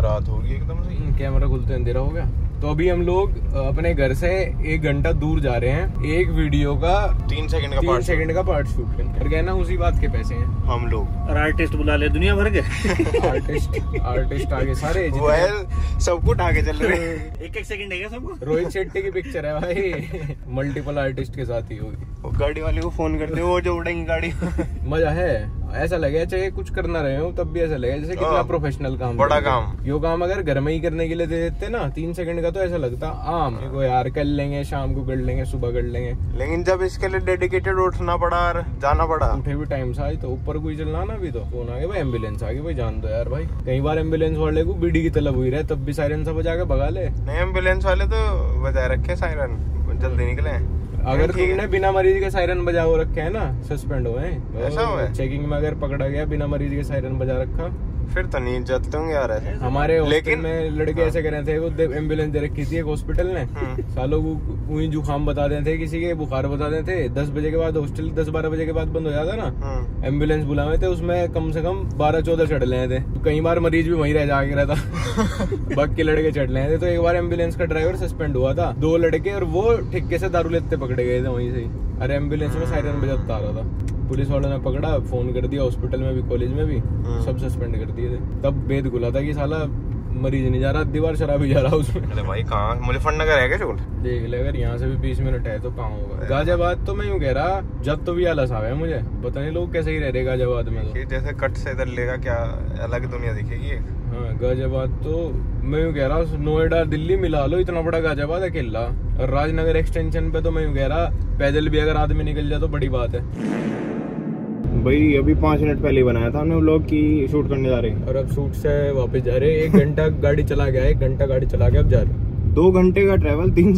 रात होगी एकदम से। कैमरा खुलते अंधेरा हो गया। तो अभी हम लोग अपने घर से 1 घंटा दूर जा रहे हैं एक वीडियो का 3 सेकंड का पार्ट शूट करने। और कहना उसी बात के पैसे हैं हम लोग। और आर्टिस्ट बुला ले दुनिया भर के आर्टिस्ट आगे सारे सबको उठा के चल रहे हैं। एक सेकंड है सबको। रोहित शेट्टी की पिक्चर है भाई। मल्टीपल आर्टिस्ट के साथ ही होगी। गाड़ी वाले को फोन करते वो जो उड़ेंगी गाड़ी। मजा है, ऐसा लगे चाहे कुछ करना रहे हो तब भी ऐसा लगे जैसे कितना प्रोफेशनल काम, बड़ा काम। यो काम अगर घर में ही करने के लिए दे देते ना 3 सेकंड का, तो ऐसा लगता आम को यार कर लेंगे, शाम को कर लेंगे, सुबह कर लेंगे। लेकिन जब इसके लिए डेडिकेटेड उठना पड़ा और जाना पड़ा, उठे भी टाइम से आई तो ऊपर कोई चलना ना, अभी तो फोन आ गया भाई, एम्बुलेंस आ गई भाई, जान दो यार भाई। कई बार एम्बुलेंस वाले को बीड़ी की तलब हुई रहे तब भी सायरन सा बजा के भगा ले। नहीं एम्बुलेंस वाले तो बजाय रखे सायरन, जल्दी निकले। अगर तुमने बिना मरीज के सायरन बजा हो रखे है ना, सस्पेंड हुए हैं। ऐसा हुआ है? चेकिंग में अगर पकड़ा गया बिना मरीज के सायरन बजा रखा फिर तो नहीं जाते होंगे यार ऐसे। हमारे हॉस्टल में लड़के ऐसे कर रहे थे, वो एम्बुलेंस दे रखी थी एक हॉस्पिटल ने, सालों को वही जुकाम बता देते थे, किसी के बुखार बता देते थे। 10 बजे के बाद हॉस्टल 10-12 बजे के बाद बंद हो जाता ना, एम्बुलेंस बुलाए थे, उसमें कम से कम 12-14 चढ़ रहे थे। कई बार मरीज भी वहीं रह जाके रहता। बाकी के लड़के चढ़ रहे थे। तो एक बार एम्बुलेंस का ड्राइवर सस्पेंड हुआ था, 2 लड़के, और वो ठिक्के से दारू लेते पकड़े गए थे वहीं से ही। अरे एम्बुलेंस में सायरन बजाता आ रहा था, पुलिस वालों ने पकड़ा, फोन कर दिया, हॉस्पिटल में भी कॉलेज में भी सब सस्पेंड कर दिए थे। तब भेद खुला था कि साला मरीज नहीं जा रहा, दीवार शराबी जा रहा उसमें। अरे भाई कहाँ मुजफ्फरनगर है क्या शूट? देख ले, अगर यहाँ से भी 20 मिनट है तो कहाँ होगा। गाजियाबाद तो मैं यूँ कह रहा, जब तो भी आलस आ गया मुझे, पता नहीं लोग कैसे ही रह रहे गाजियाबाद में। तो जैसे कट से इधर लेगा क्या अलग दुनिया दिखेगी। हाँ गाजियाबाद तो मैं यूँ कह रहा, नोएडा दिल्ली मिला लो, इतना बड़ा गाजियाबाद अकेला। और राजनगर एक्सटेंशन पे तो मैं यूँ कह रहा, पैदल भी अगर आदमी निकल जाए तो बड़ी बात है भाई। अभी 5 मिनट पहले ही बनाया था हमने व्लॉग की शूट करने जा रहे हैं, और अब शूट से वापस जा रहे हैं। 1 घंटा गाड़ी चला गया, 1 घंटा गाड़ी चला के अब जा रहे हैं। 2 घंटे का ट्रेवल 3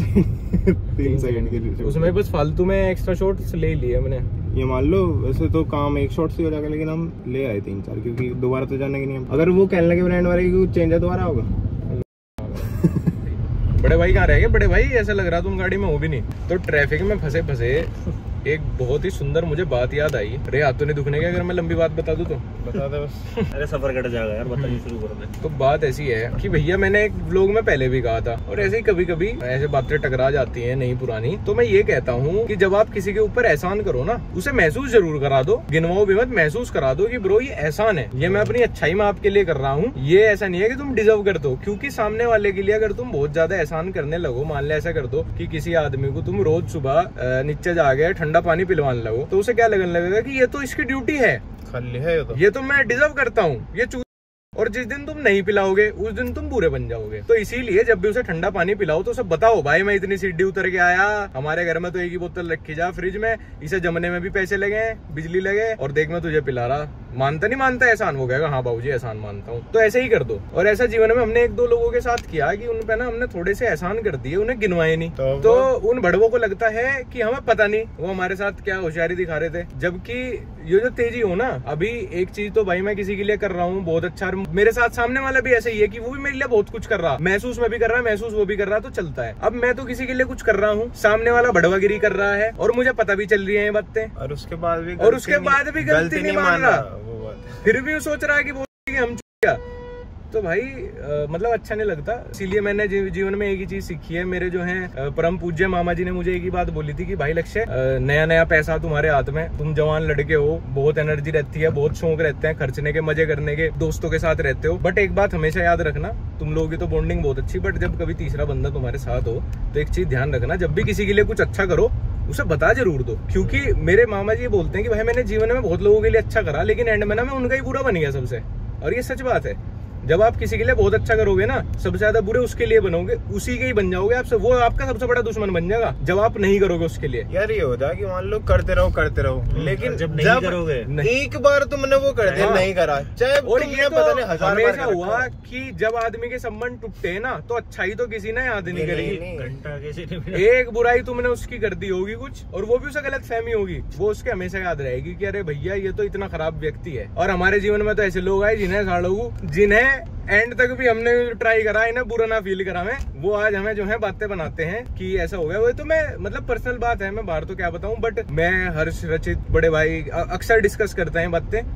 सेकंड के लिए। उसमें बस फालतू में एक्स्ट्रा शॉट्स ले लिए हमने। ये मान लो वैसे तो काम 1 शॉट से हो जाएगा, लेकिन हम ले आए 3-4, क्योंकि दोबारा तो जाने की नहीं। अगर वो कहने लगे ब्रांड वाले की चेंज है दोबारा होगा। बड़े भाई कहाँ रह गए? बड़े भाई ऐसा लग रहा तुम गाड़ी में हो भी नहीं। तो ट्रैफिक में फंसे फंसे एक बहुत ही सुंदर मुझे बात याद आई। अरे हाथ तो नहीं दुखने के, अगर मैं लंबी बात बता दूं तो बता दे बस। अरे सफर कट जाएगा यार, बताइए शुरू कर दे। तो बात ऐसी है कि भैया मैंने एक व्लॉग में पहले भी कहा था, और ऐसे ही कभी कभी ऐसे बातें टकरा जाती हैं नई पुरानी। तो मैं ये कहता हूँ कि जब आप किसी के ऊपर एहसान करो ना, उसे महसूस जरूर करा दो, गिनवाओ भी मत, महसूस करा दो कि ब्रो ये एहसान है, ये मैं अपनी अच्छाई में आपके लिए कर रहा हूँ। ये ऐसा नहीं है कि तुम डिजर्व कर दो, क्योंकि सामने वाले के लिए अगर तुम बहुत ज्यादा एहसान करने लगो, मान ले ऐसा कर दो कि किसी आदमी को तुम रोज सुबह नीचे जाके ठंडा पानी पिलवाने लगो, तो उसे क्या लगने लगेगा कि ये तो इसकी ड्यूटी है, खाली है ये तो मैं डिजर्व करता हूँ, ये और जिस दिन तुम नहीं पिलाओगे उस दिन तुम बुरे बन जाओगे। तो इसीलिए जब भी उसे ठंडा पानी पिलाओ तो उसे बताओ, भाई मैं इतनी सीढ़ी उतर के आया, हमारे घर में तो एक ही बोतल रखी जा फ्रिज में, इसे जमने में भी पैसे लगे, बिजली लगे, और देख मैं तुझे पिला रहा। मानता नहीं मानता एहसान, वो कहेगा हाँ बाबूजी एहसान मानता हूँ। तो ऐसे ही कर दो। और ऐसा जीवन में हमने 1-2 लोगों के साथ किया कि उन पे ना हमने थोड़े से एहसान कर दिए, उन्हें गिनवाए नहीं। तो उन बड़वों को लगता है कि हमें पता नहीं वो हमारे साथ क्या होशियारी दिखा रहे थे। जबकि ये जो तेजी हो ना, अभी एक चीज तो भाई मैं किसी के लिए कर रहा हूँ बहुत अच्छा, मेरे साथ सामने वाला भी ऐसे ही है कि वो भी मेरे लिए बहुत कुछ कर रहा, महसूस में भी कर रहा है, महसूस वो भी कर रहा है, तो चलता है। अब मैं तो किसी के लिए कुछ कर रहा हूँ, सामने वाला बड़वागिरी कर रहा है, और मुझे पता भी चल रही है ये बातें, और उसके बाद भी गलती नहीं मान रहा, फिर भी सोच रहा है कि हम क्या। तो भाई मतलब अच्छा नहीं लगता। इसीलिए मैंने जीवन में एक ही चीज सीखी है। मेरे जो है परम पूज्य मामा जी ने मुझे एक ही बात बोली थी कि भाई लक्ष्य, नया नया पैसा तुम्हारे हाथ में, तुम जवान लड़के हो, बहुत एनर्जी रहती है, बहुत शौक रहते हैं खर्चने के, मजे करने के, दोस्तों के साथ रहते हो, बट एक बात हमेशा याद रखना, तुम लोगों की तो बॉन्डिंग बहुत अच्छी, बट जब कभी तीसरा बंदा तुम्हारे साथ हो तो एक चीज ध्यान रखना, जब भी किसी के लिए कुछ अच्छा करो उसे बता जरूर दो। क्योंकि मेरे मामा जी बोलते हैं कि भाई मैंने जीवन में बहुत लोगों के लिए अच्छा करा, लेकिन एंड में ना मैं उनका ही बुरा बन गया सबसे। और ये सच बात है। जब आप किसी के लिए बहुत अच्छा करोगे ना, सबसे ज्यादा बुरे उसके लिए बनोगे, उसी के ही बन जाओगे आपसे, वो आपका सबसे बड़ा दुश्मन बन जाएगा जब आप नहीं करोगे उसके लिए। यार ये होता है कि मान लो करते रहो, लेकिन जब नहीं करोगे, एक बार तुमने वो कर दिया, नहीं करा, चाहे और ये पता नहीं 1000 बार हुआ कि जब आदमी के संबंध टूटे ना, तो अच्छाई तो किसी ने याद नहीं करी, घंटा कैसे एक बुराई तुमने उसकी कर दी होगी कुछ, और वो भी उसे गलत फहमी होगी, वो उसके हमेशा याद रहेगी कि अरे भैया ये तो इतना खराब व्यक्ति है। और हमारे जीवन में तो ऐसे लोग आए जिन्हें एंड तक भी हमने ट्राई करा, इन्हें बुरा ना फील करा मैं, वो आज हमें जो है बातें बनाते हैं कि ऐसा हो गया। वो तो मैं मतलब पर्सनल बात है, मैं बाहर तो क्या बताऊं, बट मैं हर्ष, रचित, बड़े भाई अक्सर डिस्कस करते हैं बातें।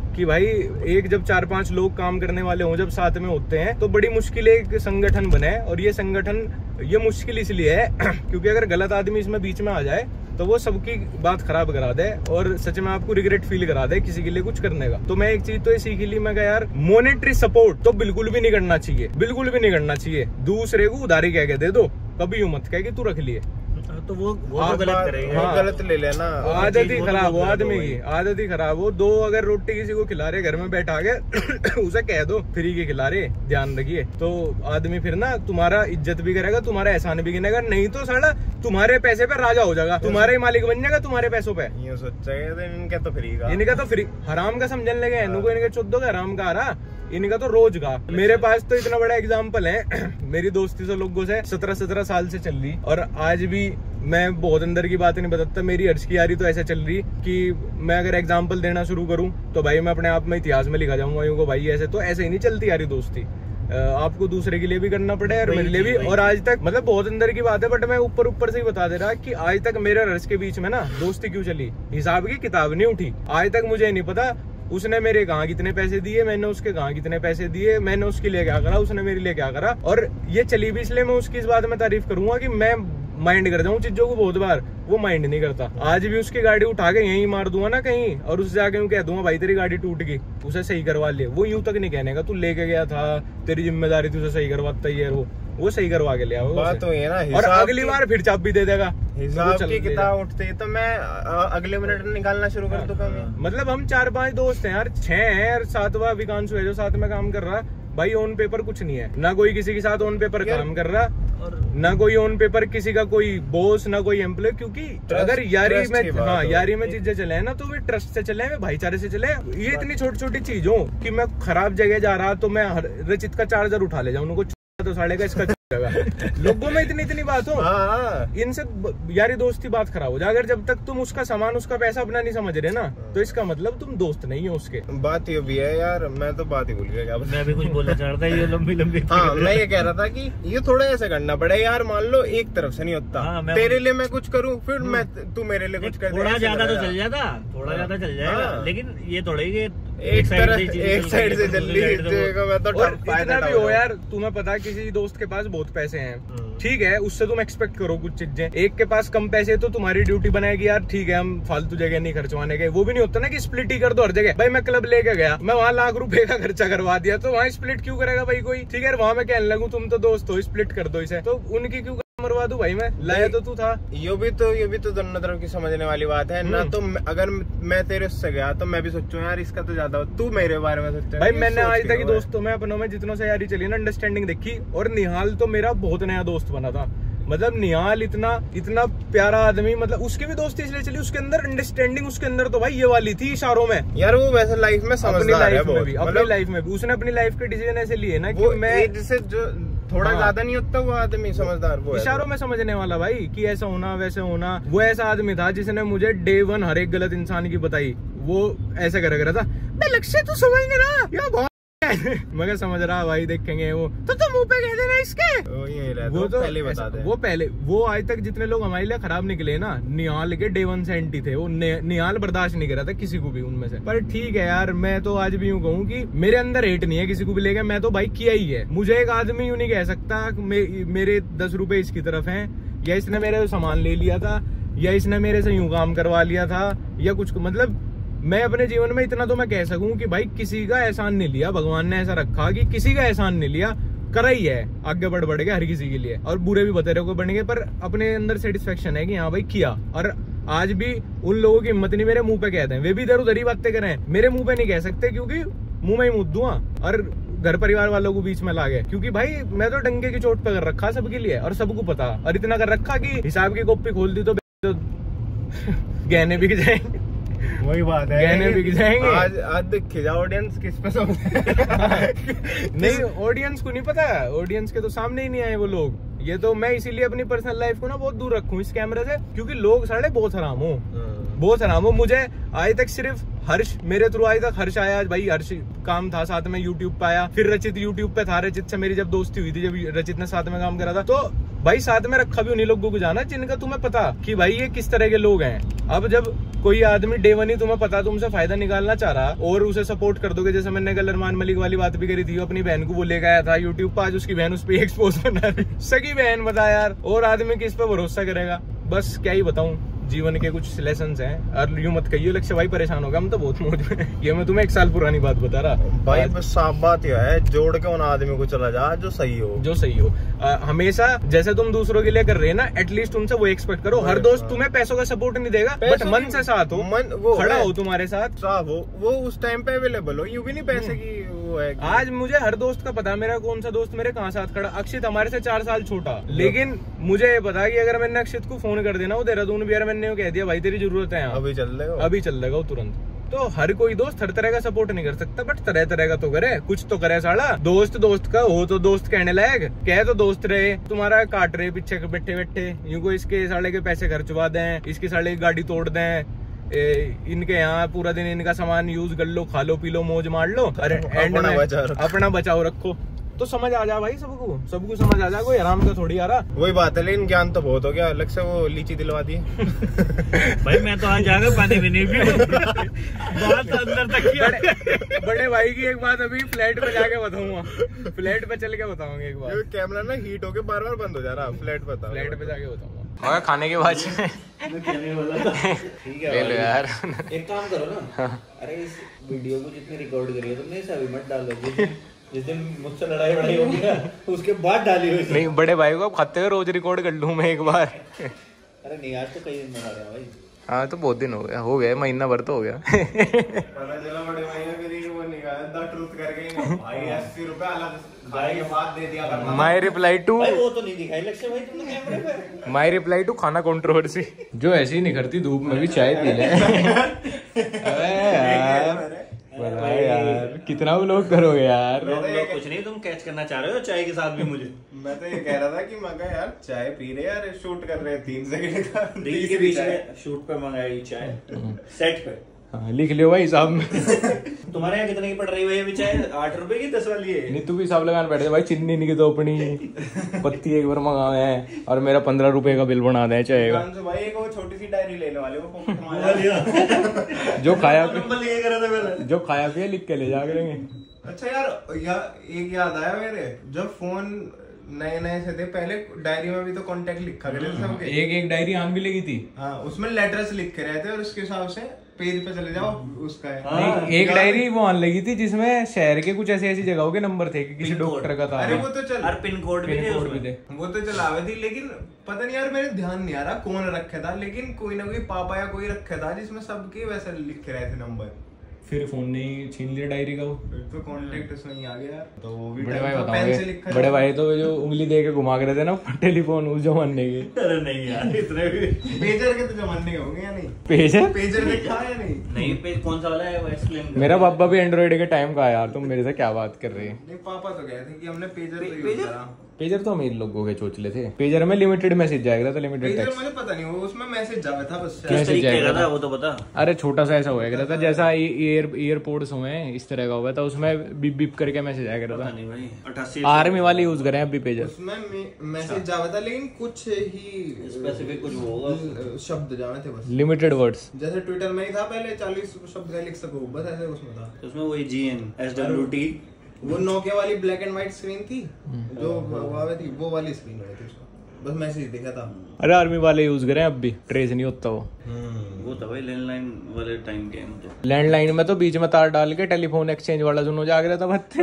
कि भाई एक जब 4-5 लोग काम करने वाले हों, जब साथ में होते हैं तो बड़ी मुश्किल एक संगठन बने। और ये संगठन ये मुश्किल इसलिए है क्योंकि अगर गलत आदमी इसमें बीच में आ जाए तो वो सबकी बात खराब करा दे और सच में आपको रिग्रेट फील करा दे किसी के लिए कुछ करने का। तो मैं एक चीज तो ये सीख ली, मैं यार मॉनेटरी सपोर्ट तो बिल्कुल भी नहीं करना चाहिए, बिल्कुल भी नहीं करना चाहिए। दूसरे को उधारी कह के दे दो, कभी यूं मत कह कि तू रख लिए, तो वो तो गलत करेगा। हाँ, गलत ले लेना। आदत ही खराब हो आदमी की, आदत ही खराब हो। 2 अगर रोटी किसी को खिला रहे घर में बैठा के उसे कह दो फ्री की खिला रहे, ध्यान रखिए। तो आदमी फिर ना तुम्हारा इज्जत भी करेगा, तुम्हारा एहसान भी गिनेगा, नहीं तो साला तुम्हारे पैसे पे राजा हो जाएगा, तुम्हारे मालिक बन जाएगा तुम्हारे पैसों पे। ये सोचेगा इनका तो फ्री का, इनका तो फ्री हराम का समझने लगे, इनके 14 का हराम का आ रहा, इनका तो रोज का। मेरे पास तो इतना बड़ा एग्जाम्पल है मेरी दोस्ती से लोगों से 17 साल से चल रही, और आज भी मैं बहुत अंदर की बात नहीं बताता। मेरी अर्ज की यारी तो ऐसे चल रही कि मैं अगर एग्जाम्पल देना शुरू करूं तो भाई मैं अपने आप में इतिहास में लिखा जाऊंगा यूं को भाई ऐसे तो ऐसे ही नहीं चलती यारी दोस्ती। आपको दूसरे के लिए भी करना पड़े और मेरे लिए भी। और आज तक मतलब बहुत अंदर की बात है, बट मैं ऊपर से ही बता दे रहा कि आज तक मेरे और अर्ज के बीच में ना दोस्ती क्यों चली, हिसाब की किताब नहीं उठी। आज तक मुझे नहीं पता उसने मेरे कहाँ कितने पैसे दिए, मैंने उसके कहाँ कितने पैसे दिए, मैंने उसके लिए क्या करा, उसने मेरे लिए क्या करा। और ये चली भी इसलिए मैं उसकी इस बात में तारीफ करूंगा कि मैं माइंड कर जाऊं चीजों को, बहुत बार वो माइंड नहीं करता। आज भी उसकी गाड़ी उठा के यहीं मार दूंगा ना कहीं, और उससे जाके कह दूंगा भाई तेरी गाड़ी टूट गई, उसे सही करवा ले। वो यूं तक नहीं कहने का तू लेके गया था, तेरी जिम्मेदारी थी उसे सही करवाता ही है, वो सही करवा के ले आओ। बात तो ये ना, और अगली बार फिर चाबी दे देगा। हिसाब की किताब उठते ही तो मैं अगले मिनट निकालना शुरू कर दूंगा। मतलब हम 4-5 दोस्त हैं यार, 6 हैं और 7वां विकांशु है जो साथ में काम कर रहा। भाई ऑन पेपर कुछ नहीं है, ना कोई किसी के साथ ऑन पेपर काम कर रहा, ना कोई ऑन पेपर किसी का कोई बॉस, ना कोई एम्प्लॉय। क्योंकि अगर यारी में, हाँ यारी में चीजें चले ना तो वे ट्रस्ट से चले, भाईचारे से चले। ये इतनी छोटी छोटी चीजों कि मैं खराब जगह जा रहा तो मैं रचित का चार्जर उठा ले जाऊं, उनको तो साढ़े का इसका लोगों में इतनी बात हो, इनसे यारी दोस्ती बात खराब हो जाए। अगर जब तक तुम उसका सामान उसका पैसा अपना नहीं समझ रहे ना तो इसका मतलब तुम दोस्त नहीं हो उसके। बात ये भी है यार, मैं तो बात ही भूल गया। मैं भी कुछ बोलना चाह रहा था, ये लंबी हाँ मैं ये कह रहा था कि ये थोड़ा ऐसा करना पड़े यार। मान लो एक तरफ से नहीं होता, तेरे लिए मैं कुछ करूँ फिर मैं तू मेरे लिए कुछ कर, थोड़ा ज्यादा तो चल जाता, थोड़ा ज्यादा चल जाएगा, लेकिन ये थोड़ा ही एक साइड से चल रही है। इतना भी हो यार, तुम्हें पता किसी दोस्त के पास बहुत पैसे हैं, ठीक है, उससे तुम एक्सपेक्ट करो कुछ चीजें। एक के पास कम पैसे तो तुम्हारी ड्यूटी बनाएगी यार, ठीक है हम फालतू जगह नहीं खर्चवाने गए। वो भी नहीं होता ना कि स्प्लिट ही कर दो हर जगह। भाई मैं क्लब लेके गया, मैं वहाँ लाख रुपए का खर्चा करवा दिया, तो वहाँ स्प्लिट क्यों करेगा भाई कोई? ठीक है वहाँ मैं कहने लगूं तुम तो दोस्त हो, स्प्लिट कर दो इसे, तो उनकी क्यों मरवा दूं भाई? मैं लाया तो तू था। ये भी तो दोनों तरफ की समझने वाली बात है ना। तो अगर मैं तेरे से गया तो मैं भी सोचूं यार इसका तो ज्यादा, तू मेरे बारे में सोच। भाई मैंने आज तक दोस्तों में अपनों में जितनों से यारी चली ना, अंडरस्टैंडिंग देखी। और निहाल तो मेरा बहुत नया दोस्त बना था। मतलब निहाल इतना प्यारा आदमी, मतलब उसकी भी दोस्ती इसलिए चली, उसके अंदर अंडरस्टैंडिंग, उसके अंदर तो भाई ये वाली थी इशारों में यार। वो वैसे लाइफ में समझदार है, अपनी लाइफ में भी उसने अपनी लाइफ के डिसीजन ऐसे लिए ना कि मैं जिससे जो थोड़ा ज्यादा नहीं होता वो आदमी समझदार, वो इशारों में समझने वाला भाई कि ऐसा होना वैसे होना। वो ऐसा आदमी था जिसने मुझे डे 1 हर एक गलत इंसान की बताई। वो ऐसे कर रहा था, मैं लक्ष्य तू समझ नहीं रहा या मगर समझ रहा भाई, देखेंगे वो तो मुंह पे कह देना इसके। वो तो पहले बता दे। वो आज तक जितने लोग हमारे लिए खराब निकले ना, निहाल के डे 1 से एंटी थे। वो निहाल बर्दाश्त नहीं कर रहा था किसी को भी उनमें से। पर ठीक है यार, मैं तो आज भी यूँ कहूँ कि मेरे अंदर हेट नहीं है किसी को भी लेकर, मैं तो भाई किया ही है। मुझे एक आदमी यूँ नहीं कह सकता मेरे 10 रुपए इसकी तरफ है, या इसने मेरे सामान ले लिया था, या इसने मेरे से यूं काम करवा लिया था, या कुछ। मतलब मैं अपने जीवन में इतना तो मैं कह सकूं कि भाई किसी का एहसान नहीं लिया। भगवान ने ऐसा रखा कि किसी का एहसान नहीं लिया, करा ही है आगे बढ़ के हर किसी के लिए। और बुरे भी बतेरे को बनेंगे, पर अपने अंदर सेटिस्फेक्शन है कि हाँ भाई किया। और आज भी उन लोगों की हिम्मत नहीं मेरे मुंह पे कहते हैं, वे भी इधर उधर ही बातें करें, मेरे मुंह पे नहीं कह सकते क्योंकि मुंह में ही मुद्द दूंगा। और घर परिवार वालों को बीच में ला गए, क्योंकि भाई मैं तो डंके की चोट पे कर रखा सबके लिए, और सबको पता। और इतना कर रखा कि हिसाब की कॉपी खोल दी तो गहने बिक जाएंगे। वही बात है, गहने बिक जाएंगे। आज देखे जा ऑडियंस किस पे सब नहीं, ऑडियंस को नहीं पता, ऑडियंस के तो सामने ही नहीं आए वो लोग। ये तो मैं इसीलिए अपनी पर्सनल लाइफ को ना बहुत दूर रखूं इस कैमरे से, क्योंकि लोग साढ़े बहुत हराम हो, बहुत हराम हो। मुझे आज तक सिर्फ हर्ष, मेरे थ्रू आज तक हर्ष आया भाई, हर्ष काम था साथ में यूट्यूब पे आया। फिर रचित यूट्यूब पे था, रचित से मेरी जब दोस्ती हुई थी, जब रचित ने साथ में काम करा था, तो भाई साथ में रखा भी उन्हीं लोगों को जाना जिनका तुम्हें पता कि भाई ये किस तरह के लोग हैं। अब जब कोई आदमी डे वन ही तुम्हें पता तुमसे फायदा निकालना चाह रहा और उसे सपोर्ट कर दोगे, जैसे मैंने कल अरमान मलिक वाली बात भी करी थी, अपनी बहन को वो लेकर आया था यूट्यूब पर, आज उसकी बहन उस पर एक्सपोज बना रही, सगी बहन बता यार, और आदमी किस पे भरोसा करेगा। बस क्या ही बताऊं, जीवन के कुछ लेसन हैं। और यूं मत कहिए लक्ष्य भाई परेशान होगा, हम तो बहुत मौज में हैं। ये मैं तुम्हें 1 साल पुरानी बात बता रहा भाई, बस साफ बात यह है, जोड़ के उन आदमी को चला जा जो सही हो। हमेशा जैसे तुम दूसरों के लिए कर रहे हैं ना, एटलीस्ट उनसे वो एक्सपेक्ट करो। हर दोस्त तुम्हें पैसों का सपोर्ट नहीं देगा, बट मन से साथ हो, वो खड़ा हो तुम्हारे साथ, साफ हो, वो उस टाइम पे अवेलेबल हो। यूं भी नहीं पैसे की वो है। आज मुझे हर दोस्त का पता, मेरा कौन सा दोस्त मेरे कहाँ साथ खड़ा। अक्षित हमारे से 4 साल छोटा, लेकिन मुझे ये पता कि अगर मैंने अक्षित को फोन कर देना, वो देहरादून भी यार मैंने कह दिया भाई तेरी जरूरत है, अभी चल देगा तुरंत। तो हर कोई दोस्त हर तरह का सपोर्ट नहीं कर सकता, बट तरह तरह का तो करे, कुछ तो करे साला। दोस्त का हो तो दोस्त कहने लायक, कह तो दोस्त रहे, तुम्हारा काट रहे पीछे बैठे बैठे, यूं को इसके साले के पैसे खर्चवा दें, इसके साले की गाड़ी तोड़ दें, इनके यहाँ पूरा दिन इनका सामान यूज कर लो, खा लो पी लो मौज मार लो, अरे एंड में अपना बचाओ रखो। तो समझ आ जा भाई, सबको समझ आ जा, कोई आराम का थोड़ी आ रहा। वही बात है, लेकिन ज्ञान तो बहुत हो गया। अलग से वो लीची दिलवा दी भाई मैं तो आज जाकर पानी भी नहीं पी बहुत अंदर तक किया। बड़े भाई की एक बात अभी फ्लैट पे जाके बताऊंगा, फ्लैट पे चल के बताऊंगा एक बार। कैमरा ना हीट होके बार-बार बंद हो जा रहा, फ्लैट पे जाके बताऊंगा। और खाने के बाद ठीक है ले लो यार, एक काम करो ना, अरे इस वीडियो को जितनी रिकॉर्ड करी है तुमने, इसे अभी मत डाल दो। जिस दिन मुझसे लड़ाई होगी ना, उसके बाद डाली हुई। नहीं, बड़े भाई को खाते हुए रोज रिकॉर्ड कर लूं मैं एक बार। अरे नहीं, आज तो कई दिन बना रहा भाई। हाँ तो बहुत दिन हो गया, महीना भर तो हो गया। पता चला बड़े भाई ने मेरी वो निकाला द ट्रूथ करके भाई 80 रुपए अलग खाने के बाद दे दिया करना। माय रिप्लाई टू, भाई वो तो नहीं दिखाई लक्ष्य भाई तुमने कैमरे पे। माय रिप्लाई टू खाना कंट्रोवर्सी, जो ऐसी ही निखरती धूप में भी चाय पी ले। अबे यार कितना व्लॉग करोगे यार। कुछ नहीं, तुम कैच करना चाह रहे हो चाय के साथ भी मुझे। मैं तो ये कह रहा था कि मगा यार चाय पी रहे यार, शूट कर रहे हैं 3 सेकंड का, रील के बीच में शूट पर मंगाई चाय सेट पे। हाँ, लिख लियो भाई हिसाब में। तुम्हारे यहाँ कितने की पड़ रही है अभी चाय? 8 रुपए की 10 वाली है। नहीं तू भी हिसाब लगाने बैठे भाई, चीनी नहीं की तो अपनी पत्ती एक बार मंगाए हैं और मेरा 15 रुपए का बिल बना दे चाय का। भाई एक वो छोटी सी डायरी लेने वाले वो पॉकेट में जो खाया पिया लिख के ले जा करेंगे। अच्छा यार एक याद आया मेरे, जब फोन नए से थे पहले डायरी में भी तो कांटेक्ट लिखा करते थे सबके। एक डायरी आम भी लगी थी। हाँ, उसमें लेटर्स लिख के रहते और उसके हिसाब से पेज पे चले जाओ उसका है। हाँ, एक डायरी वो आन लगी थी जिसमें शहर के कुछ ऐसी जगहों के नंबर थे कि किसी डॉक्टर का था। अरे वो तो चल, पिन कोड भी थे, वो तो चलावे थी, लेकिन पता नहीं यार मेरे ध्यान नहीं आ रहा कौन रखे था, लेकिन कोई ना कोई पापा या कोई रखे था जिसमें सबके वैसे लिखे रहे थे नंबर। फिर फोन ने छीन लिया डायरी का, वो तो कांटेक्ट उसमें ही आ गया। तो वो भी बड़े भाई बताओगे, बड़े भाई तो जो उंगली दे के घुमा के रहते ना टेलीफोन उस जमाने के। अरे नहीं यार इतने भी पेजर के तो जमाने होंगे या नहीं? पेजर देखा है या नहीं पेज कौन सा वाला है वो एक्सप्लेन। मेरा पापा भी एंड्रॉइड के टाइम का है यार, तुम मेरे से क्या बात कर रहे हैं। नहीं पापा तो कहते हैं कि हमने पेजर पेजर तो अमीर लोगों के चोचले थे। पेजर में लिमिटेड मैसेज जाएगा, तो लिमिटेड टेक्स्ट मुझे पता नहीं, वो उसमें मैसेज जाता था बस। किस तरीके का था वो तो बता। अरे छोटा सा ऐसा होया था जैसा एयरपोर्ट्स हुए इस तरह का हुआ था, उसमें बीप बीप करके मैसेज आया करता था। नहीं भाई 88 आर्मी वाले यूज करें अभी पेजर, उसमें मैसेज जाता था लेकिन कुछ ही स्पेसिफिक कुछ होगा, शब्द जावे थे बस, लिमिटेड वर्ड्स। जैसे ट्विटर में ही था पहले 40 शब्द का लिख सको, बस ऐसे उसमें था। उसमें वही GN SWT, वो नोकिया वाली ब्लैक एंड व्हाइट स्क्रीन थी जो हुआवे थी, वो वाली स्क्रीन थी, उसको बस मैसेज दिखा था। अरे आर्मी वाले यूज करें अब भी, ट्रेस नहीं होता वो तो भाई लैंडलाइन वाले टाइम के हम तो लैंडलाइन में तो बीच में तार डाल के टेलीफोन एक्सचेंज वाला सुनो जाग रहा था बत्ते।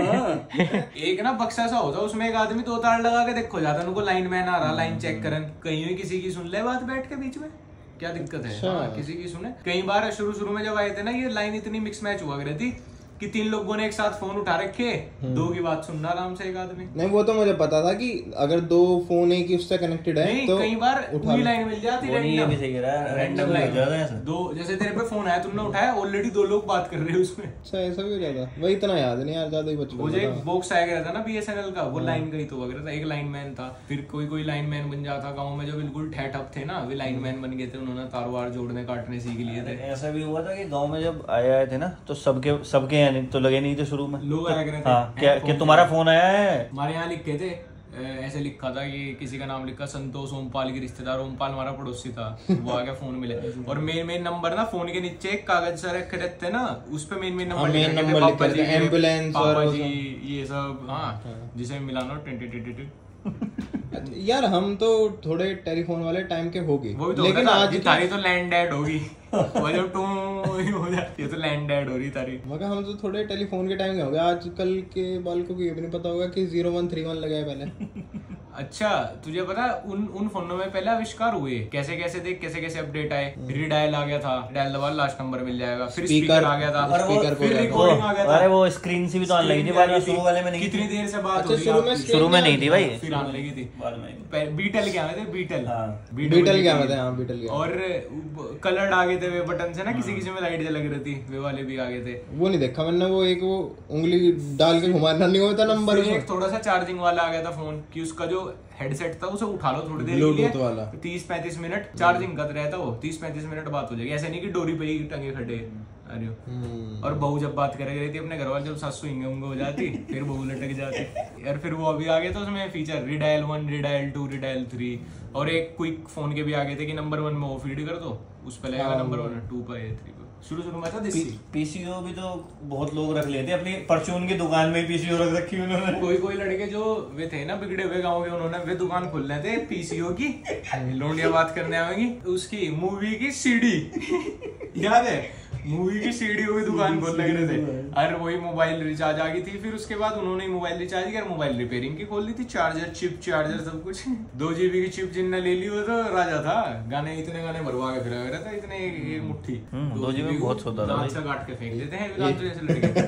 एक ना बक्सा सा होता, उसमें एक आदमी 2 तार लगा के देखो जाता, उनको लाइन मैन आ रहा, लाइन चेक करन, कहीं किसी की सुन ले बात बैठ के बीच में, क्या दिक्कत है? हाँ, किसी की सुने। कई बार शुरू में जब आए थे ना, ये लाइन इतनी मिक्स मैच हुआ करती थी कि 3 लोगों ने एक साथ फोन उठा रखे, 2 की बात सुनना आराम से एक आदमी। नहीं वो तो मुझे पता था कि अगर 2 फोन एक ही उससे कनेक्टेड है तो कई बार पूरी लाइन मिल जाती है, रैंडम लाइन दो, जैसे तेरे पे फोन आया तुमने उठाया, ऑलरेडी 2 लोग बात कर रहे हैं उसमें। अच्छा ऐसा भी हो जाता, वही इतना याद नहीं यार, ज्यादा ही बचपन मुझे एक बॉक्स आया गया था ना BSNL का, वो लाइन गई तो वगैरह था, एक लाइन मैन था, फिर कोई लाइन मैन बन जाता। गाँव में जो बिल्कुल ठहठप थे ना, वे लाइन मैन बन गए थे, उन्होंने तार वार जोड़ने काटने सीख लिए थे। ऐसा भी हुआ था कि गांव में जब आए थे ना, तो सबके यानी तो लगे नहीं थे शुरू में, लोग आया करते हाँ, क्या तुम्हारा फोन आया है, हमारे यहाँ लिखे थे ऐसे लिखा था कि किसी का नाम लिखा संतोष ओमपाल के रिश्तेदार, ओमपाल हमारा पड़ोसी था, वो आ गया फोन मिले। और मेन नंबर ना फोन के नीचे एक कागज सा रखे रहते हैं ना, उस पे मेन नंबर लिखे, पापा जी, एम्बुलेंस, पापा जी, ये सब। हाँ, जिसे मिलाना यार हम तो थोड़े टेलीफोन वाले टाइम के होगी, तो लेकिन आज तारी तो लैंड डेड होगी। जब टू हो जाती है तो लैंड डेड हो रही तारी। मगर हम तो थोड़े टेलीफोन के टाइम के हो गए। आजकल के बालकों को ये भी नहीं पता होगा कि 0131 लगाए पहले। अच्छा, तुझे पता उन फोनों में पहले आविष्कार हुए कैसे कैसे देख, कैसे कैसे अपडेट आए। रीडायल आ गया था, डायल दबा लास्ट नंबर मिल जाएगा, फिर स्पीकर आ गया था, फिर रिकॉर्डिंग आ गया था। अरे वो स्क्रीन से भी तो आने लगी थी बाद में, शुरू वाले में नहीं। कितनी देर से बात हो रही है, शुरू में नहीं थी भाई, फिर आने लगी थी बाद में। बीटल क्या थे, बीटल क्या थे, हाँ बीटल। और कलर्ड आ गए थे वे बटन से ना, किसी किसी में लाइट जल रही थी, वे वाले भी आ गए थे। वो नहीं देखा मैंने, वो एक वो उंगली डाल के घुमाना नहीं होता नंबर। एक थोड़ा सा चार्जिंग वाला आ गया था फोन कि उसका जो हेडसेट था उसे उठा लो थोड़ी देर के लिए, 30-35 मिनट चार्जिंग का रहता, वो 30-35 मिनट बात हो जाएगी। ऐसे नहीं कि डोरी पे ही टंगे खड़े। अरे और बहू जब बात करे गई थी अपने घर वाले, जब सासू इंगे उंगे हो जाती, फिर बहू लटक जाती। यार फिर वो अभी आ गए तो उसमें फीचर रिडायल 1, रिडायल 2, रिडायल 3, और एक क्विक फोन के भी आ गए थे कि नंबर 1 में वो फीड कर दो, उस पे लगेगा नंबर 1, 2 पे 3 पे। शुरू में था पीसीओ भी तो बहुत लोग रख लेते अपनी परचून की दुकान में, पीसीओ रख रखी उन्होंने। कोई लड़के जो वे थे ना बिगड़े हुए गाँव के, उन्होंने वे दुकान खोल रहे थे पीसीओ की, लोंडिया बात करने आएंगी, उसकी मूवी की सीडी याद है, मूवी की सीडी की दुकान खोल लग रहे थे। अरे वही मोबाइल रिचार्ज आ गई थी, फिर उसके बाद उन्होंने मोबाइल रिचार्ज किया, मोबाइल रिपेयरिंग की खोल ली थी, चार्जर, चिप चार्जर सब कुछ। 2 GB की चिप जिनने ले ली वो तो राजा था, गाने इतने गाने भरवा के फिरा रहता, इतने एक मुट्ठी 2 GB बहुत होता था, अच्छा काट के फेंक देते हैं जैसे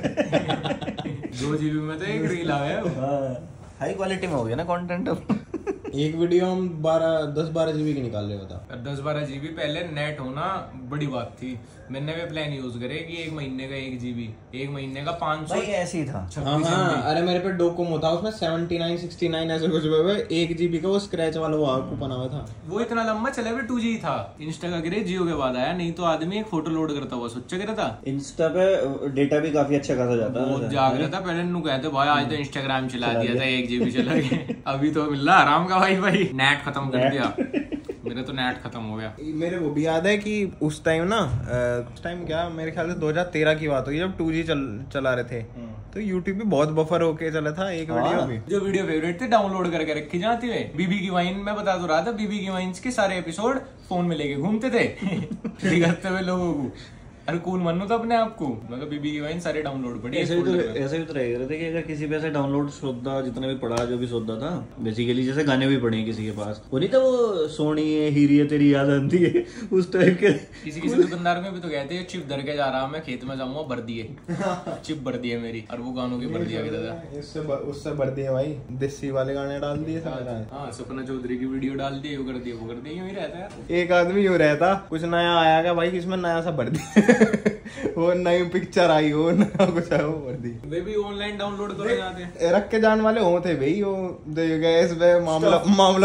लड़के। 2 GB में तो एक रील आ गया, हाई क्वालिटी में हो गया ना कंटेंट। एक वीडियो हम 10-12 GB की निकाल रहे होता। 10-12 GB पहले नेट होना बड़ी बात थी। मैंने भी प्लान यूज करे कि 1 महीने का 1 GB, 1 महीने का 500। भाई ऐसे ही था। हाँ, अरे मेरे पे डोकोमो था, उसमें 79-69 ऐसे कुछ 1 GB का वो स्क्रैच वाला वो कूपन आया था। वो इतना लंबा चला भी 2G था। इंस्टा का गिरे जियो के बाद आया, नहीं तो आदमी एक फोटो लोड करता हुआ सोचा करे था। इंस्टा पे डेटा भी काफी अच्छा खासा जाता है, बहुत जाग रहा था पहले। नु कहते भाई आज तो इंस्टाग्राम चला दिया था, 1 GB चला गया। अभी तो मिल रहा आराम का भाई नेट खत्म कर दिया। मेरा तो नेट खत्म हो गया। मेरे वो भी याद है कि उस टाइम ना, उस टाइम क्या मेरे ख्याल से 2013 की बात होगी, जब 2G चला रहे थे, तो यूट्यूब भी बहुत बफर होके चला था। एक वीडियो भी जो वीडियो फेवरेट थे डाउनलोड करके रखी जाती है। बीबी की वाइन में बता तो रहा था, बीबी की वाइन्स के सारे एपिसोड फोन में लेके घूमते थे दिखाते हुए लोगों को। अरे कूल मानो था अपने आप को, मतलब बीबी की वाइन सारे डाउनलोड पड़ी। ऐसे भी तो रह थे कि अगर किसी पे ऐसे डाउनलोड सौदा जितना भी पड़ा, जो भी सौदा था बेसिकली, जैसे गाने भी पड़े किसी के पास, वो नहीं था वो सोनी है हीरी है तेरी याद आती है उस टाइप के। किसी दुकानदार में भी तो कहते हैं चिप धर के जा रहा मैं खेत में जाऊंगा, भर दिए चिप भर दिए मेरी, और वो गानों की भर दिया दादा, उससे भर दिए भाई, देसी वाले गाने डाल दिए। हाँ, सपना चौधरी की वीडियो डाल दी, वो कर दिया, वो कर दिया, यूं ही रहता है। एक आदमी यूं रहता, कुछ नया आया क्या भाई, किसमें नया सा भर दिया वो नई पिक्चर आई हो ना कुछ है, वो भर दी। वे भी ऑनलाइन डाउनलोड कर जाते हैं, रख के जान वाले होते भाई, वो गैस पे मामला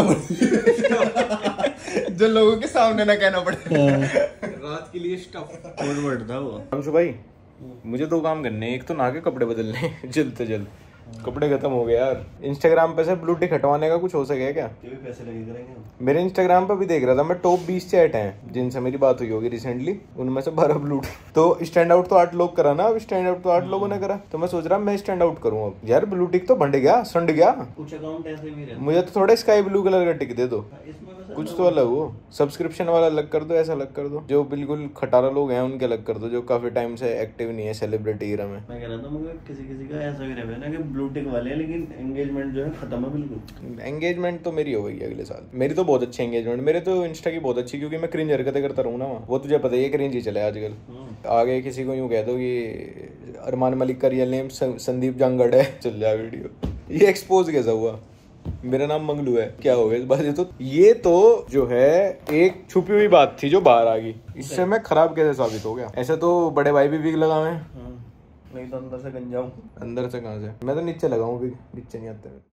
जो लोगों के सामने ना कहना पड़े रात के लिए स्टफ फॉरवर्ड था वो। अंशु भाई, मुझे 2 काम करने, एक तो नहा के कपड़े बदलने जल्द से जल्द, कपड़े खत्म हो गए यार। इंस्टाग्राम पे से ब्लू टिक हटवाने का कुछ हो सके क्या? पैसे लगे करेंगे। मेरे इंस्टाग्राम पे भी देख रहा था मैं, टॉप 20 चैट हैं जिनसे मेरी बात हुई होगी रिसेंटली, उनमें से 12 ब्लू टिक। तो स्टैंड आउट तो 8 लोग करा ना, अब स्टैंड आउट तो 8 लोगों ने करा, तो मैं सोच रहा मैं स्टैंड आउट करूँ अब। यार ब्लू टिक तो बंड गया, संड गया। कुछ अकाउंट ऐसे भी रहते, मुझे तो थोड़ा स्काई ब्लू कलर का टिक दे दो, कुछ तो अलग हो। सब्सक्रिप्शन वाला अलग कर दो, ऐसा अलग कर दो। जो बिल्कुल खटारा लोग हैं उनके अलग कर दो, जो काफी टाइम से एक्टिव नहीं है सेलिब्रिटी एरा में। मैं कह रहा था मगर किसी का ऐसा भी रहता है ना कि ब्लू टिक वाले हैं, लेकिन एंगेजमेंट जो है खत्म है बिल्कुल। एंगेजमेंट तो मेरी हो गई अगले साल, मेरी तो बहुत अच्छी एंगेजमेंट, मेरे तो इंस्टा की बहुत अच्छी, क्योंकि मैं क्रिंज हरकतें करता रहूँ ना, वो तुझे पता है क्रिंज ही चले आजकल। आगे किसी को यूँ कह दो कि अरमान मलिक का रियल नेम संदीप जांगड़ है, चल जाए वीडियो। ये एक्सपोज कैसा हुआ, मेरा नाम मंगलू है, क्या हो गया इस बात? ये तो जो है एक छुपी हुई बात थी जो बाहर आ गई, इससे मैं खराब कैसे साबित हो गया? ऐसे तो बड़े भाई भी विग लगाए हैं, नहीं तो अंदर से गंजा हूं। अंदर से कहाँ से? मैं तो नीचे लगाऊं विग, नीचे नहीं आते।